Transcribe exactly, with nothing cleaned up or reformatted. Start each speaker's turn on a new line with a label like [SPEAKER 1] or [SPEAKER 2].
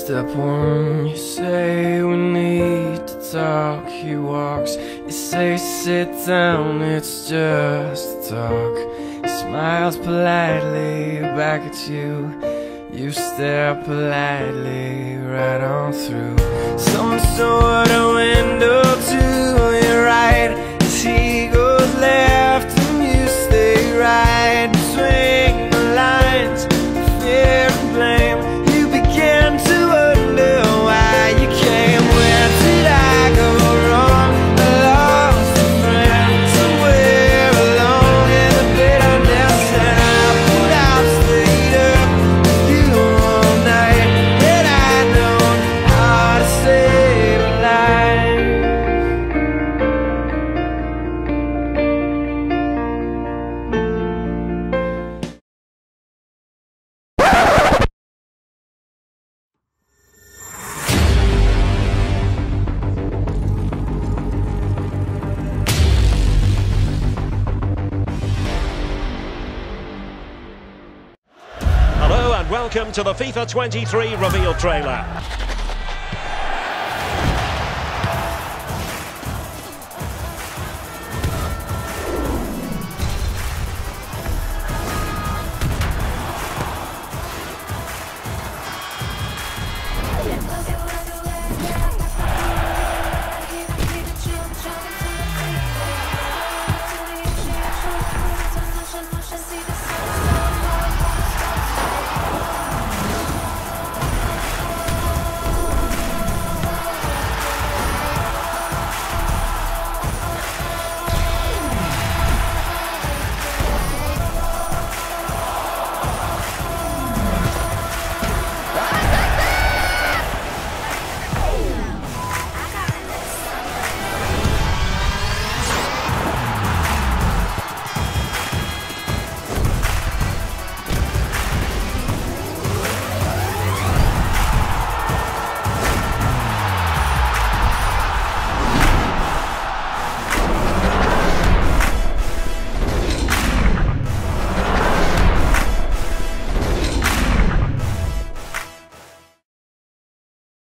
[SPEAKER 1] Step one, you say we need to talk. He walks, you say sit down, it's just talk. He smiles politely back at you. You stare politely right on through some sort of window to your right, as he goes left and you stay right. Between the lines of fear and blame, you begin to wonder why you came. Where did I go wrong? I lost a friend somewhere along in the bitterness, and I put out stayed up with you all night. Yet I know how to save a life.
[SPEAKER 2] Hello and welcome to the FIFA twenty-three reveal trailer.